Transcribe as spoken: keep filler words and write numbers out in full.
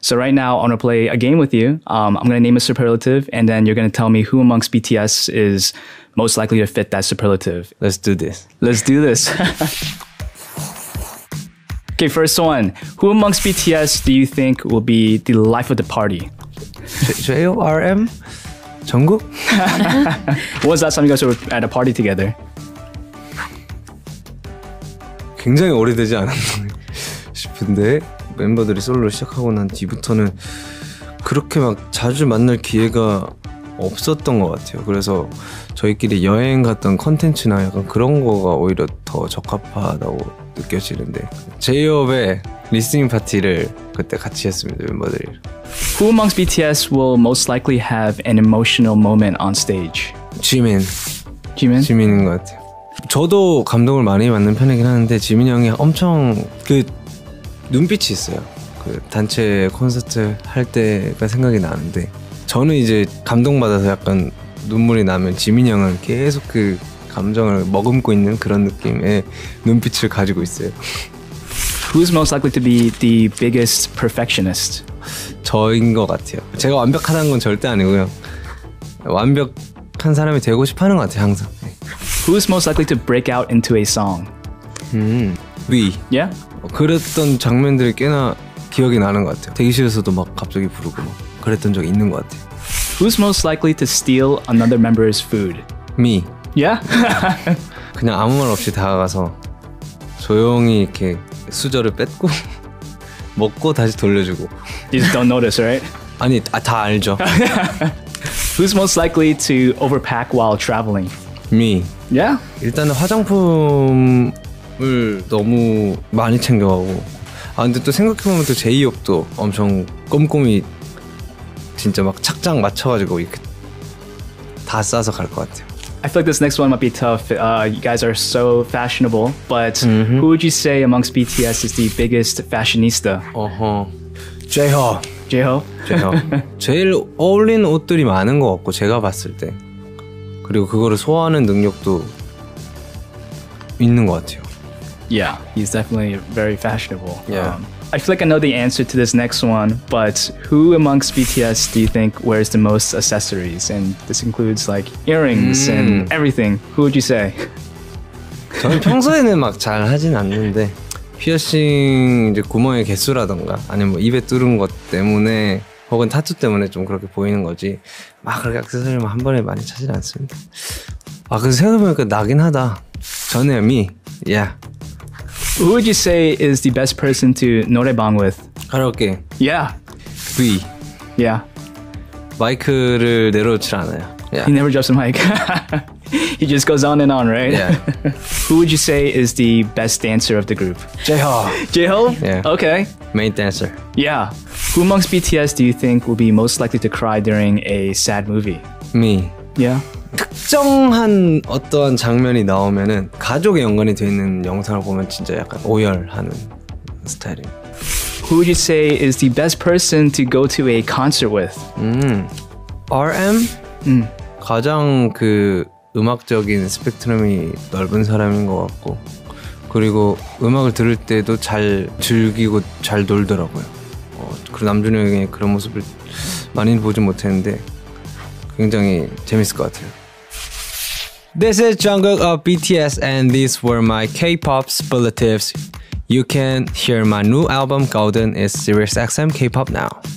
So right now, I want to play a game with you. Um, I'm going to name a superlative, and then you're going to tell me who amongst B T S is most likely to fit that superlative. Let's do this. Let's do this. Okay, first one. Who amongst B T S do you think will be the life of the party? J O R M? 정국? When was the last time you guys were at a party together? 굉장히 오래되지 않았나 싶은데 멤버들이 솔로를 시작하고 난 뒤부터는 그렇게 막 자주 만날 기회가 없었던 것 같아요. 그래서 저희끼리 여행 갔던 컨텐츠나 약간 그런 거가 오히려 더 적합하다고 느껴지는데 제이홉의 리스닝 파티를 그때 같이 했습니다, 멤버들이랑. Who amongst B T S will most likely have an emotional moment on stage? 지민. 지민? 지민인 것 같아요. 저도 감동을 많이 받는 편이긴 하는데 지민이 형이 엄청 그 눈빛이 있어요. 그 단체 콘서트 할 때가 생각이 나는데 저는 이제 감동받아서 약간 눈물이 나면 지민이 형은 계속 그 감정을 머금고 있는 그런 느낌의 눈빛을 가지고 있어요. Who's most likely to be the biggest perfectionist? 저인 것 같아요. 제가 완벽하다는 건 절대 아니고요. 완벽한 사람이 되고 싶어하는 것 같아요, 항상. Who's most likely to break out into a song? 음, 위. Yeah? 그랬던 장면들이 꽤나 기억이 나는 것 같아요. 대기실에서도 막 갑자기 부르고 막 그랬던 적이 있는 것 같아요. Who's most likely to steal another member's food? Me. Yeah? 그냥 아무 말 없이 다가가서 조용히 이렇게 수저를 뺏고 먹고 다시 돌려주고. You just don't notice, right? 아니, 아, 다 알죠. Who's most likely to overpack while traveling? Me. Yeah? 일단은 화장품을 너무 많이 챙겨가고 아 근데 또 생각해보면 또 제이홉도 엄청 꼼꼼히 진짜 막 착장 맞춰가지고 이렇게 다 싸서 갈 것 같아요. I feel like this next one might be tough. Uh, you guys are so fashionable, but Mm-hmm. who would you say amongst B T S is the biggest fashionista? 어허. 제이홉. J-Hope? 제이홉. 제일 어울리는 옷들이 많은 것 같고 제가 봤을 때 그리고 그거를 소화하는 능력도 있는 것 같아요. Yeah, he's definitely very fashionable. Yeah. Um, I feel like I know the answer to this next one, but who amongst B T S do you think wears the most accessories? And this includes like earrings 음. and everything. Who would you say? 저는 평소에는 막 잘 하진 않는데 피어싱 이제 구멍의 개수라던가 아니면 뭐 입에 뚫은 것 때문에 혹은 타투 때문에 좀 그렇게 보이는 거지 막 그렇게 액세서리만 한 번에 많이 차진 않습니다. 아 그래서 생각해보니까 나긴 하다. 저는 me. Yeah. Who would you say is the best person to 노래방 with? 가라오케. Yeah. V. Yeah. 마이크를 내려놓질 않아요. Yeah. He never drops the mic. He just goes on and on, right? Yeah. Who would you say is the best dancer of the group? 제이홉. J-Hope? Yeah. Okay. Main dancer. Yeah. Who amongst B T S do you think will be most likely to cry during a sad movie? Me. Yeah. 특정한 어떠한 장면이 나오면은 가족에 연관이 돼 있는 영상을 보면 진짜 약간 오열하는 스타일이에요. Who would you say is the best person to go to a concert with? 음, 알엠? 음. 가장 그 음악적인 스펙트럼이 넓은 사람인 것 같고 그리고 음악을 들을 때도 잘 즐기고 잘 놀더라고요. 어, 그리고 남준이 형의 그런 모습을 많이는 보진 못했는데 굉장히 재밌을 것 같아요. This is Jungkook of B T S and these were my K-pop superlatives. You can hear my new album Golden is SiriusXM K-pop now.